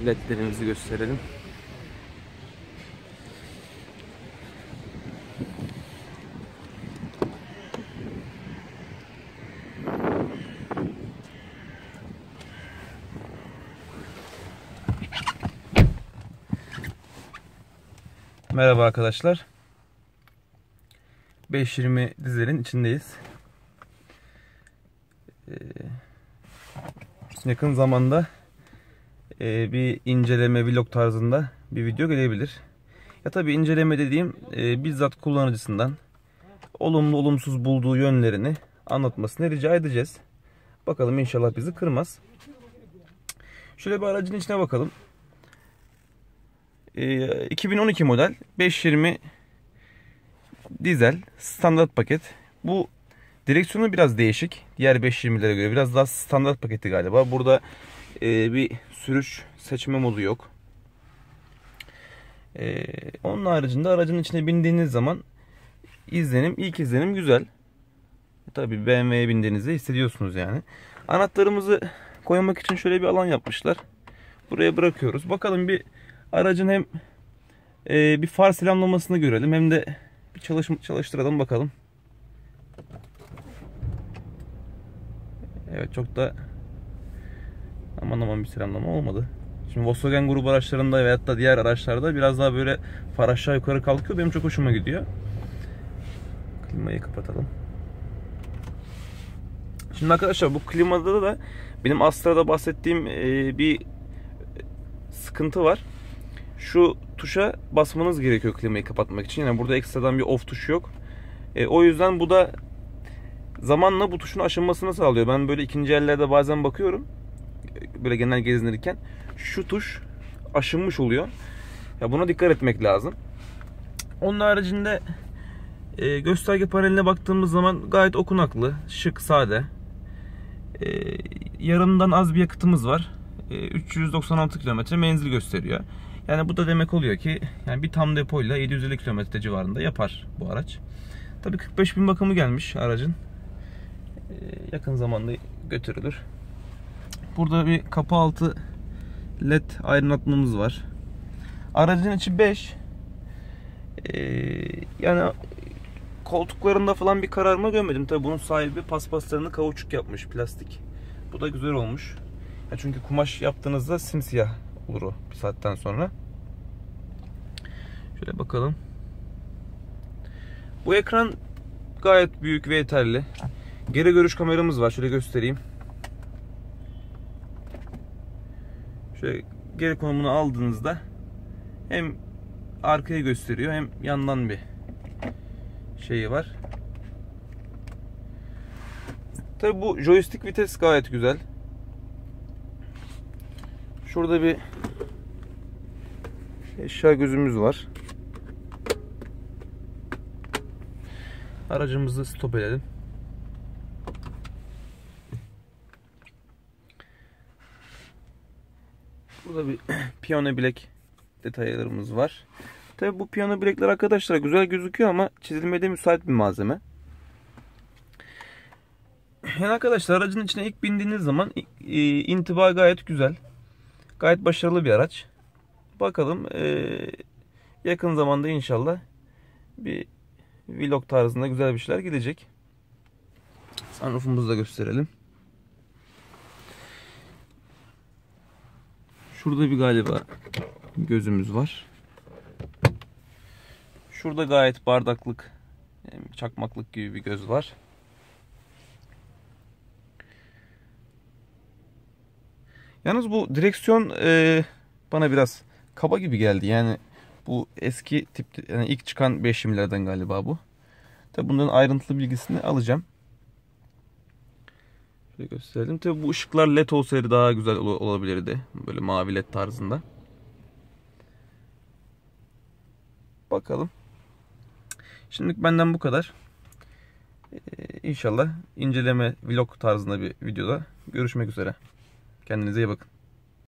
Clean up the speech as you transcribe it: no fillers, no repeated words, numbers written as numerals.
ledlerimizi gösterelim. Merhaba arkadaşlar. 520 dizelin içindeyiz. Yakın zamanda bir inceleme vlog tarzında bir video gelebilir. Ya tabii inceleme dediğim bizzat kullanıcısından olumlu olumsuz bulduğu yönlerini anlatmasını rica edeceğiz. Bakalım inşallah bizi kırmaz. Şöyle bir aracın içine bakalım. 2012 model 520 dizel standart paket. Bu direksiyonu biraz değişik. Diğer 520'lere göre biraz daha standart paketi galiba. Burada bir sürüş seçme modu yok. Onun haricinde aracın içine bindiğiniz zaman ilk izlenim güzel. Tabii BMW'ye bindiğinizde hissediyorsunuz yani. Anahtarımızı koymak için şöyle bir alan yapmışlar. Buraya bırakıyoruz. Bakalım bir aracın hem bir far selamlamasını görelim hem de bir çalıştıralım bakalım. Evet, çok da aman bir selamlama olmadı. Şimdi Volkswagen grubu araçlarında veyahut da diğer araçlarda biraz daha böyle far aşağı yukarı kalkıyor. Benim çok hoşuma gidiyor. Klimayı kapatalım. Şimdi arkadaşlar bu klimada da benim Astra'da bahsettiğim bir sıkıntı var. Şu tuşa basmanız gerekiyor klimayı kapatmak için. Yani burada ekstradan bir off tuşu yok. O yüzden bu da zamanla bu tuşun aşınmasını sağlıyor. Ben böyle ikinci ellerde bazen bakıyorum. Böyle genel gezinirken şu tuş aşınmış oluyor. Ya buna dikkat etmek lazım. Onun haricinde gösterge paneline baktığımız zaman gayet okunaklı, şık, sade. Yarımdan az bir yakıtımız var. 396 kilometre menzil gösteriyor. Yani bu da demek oluyor ki yani bir tam depoyla 750 kilometre civarında yapar bu araç. Tabii 45.000 bakımı gelmiş aracın. Yakın zamanda götürülür. Burada bir kapı altı led aydınlatmamız var. Aracın içi 5. Yani koltuklarında falan bir kararma görmedim. Tabii bunun sahibi paspaslarını kauçuk yapmış, plastik. Bu da güzel olmuş. Ya çünkü kumaş yaptığınızda simsiyah olur o bir saatten sonra. Şöyle bakalım. Bu ekran gayet büyük ve yeterli. Geri görüş kameramız var. Şöyle göstereyim. Şöyle geri konumunu aldığınızda hem arkayı gösteriyor hem yandan bir şeyi var. Tabii bu joystick vites gayet güzel. Şurada bir eşya gözümüz var. Aracımızı stop edelim. Burada bir piyano bilek detaylarımız var. Tabii bu piyano bilekler arkadaşlar güzel gözüküyor ama çizilmeye de müsait bir malzeme. Yani arkadaşlar aracın içine ilk bindiğiniz zaman intiba gayet güzel. Gayet başarılı bir araç. Bakalım yakın zamanda inşallah bir vlog tarzında güzel bir şeyler gelecek. Sunroofumuzu da gösterelim. Şurada bir galiba gözümüz var. Şurada gayet bardaklık, çakmaklık gibi bir göz var. Yalnız bu direksiyon bana biraz kaba gibi geldi. Yani bu eski tip, yani ilk çıkan 520'lerden galiba bu. Tabi bunların ayrıntılı bilgisini alacağım. Şöyle gösterelim. Tabi bu ışıklar led olsaydı daha güzel olabilirdi. Böyle mavi led tarzında. Bakalım. Şimdilik benden bu kadar. İnşallah inceleme vlog tarzında bir videoda görüşmek üzere. Kendinize iyi bakın.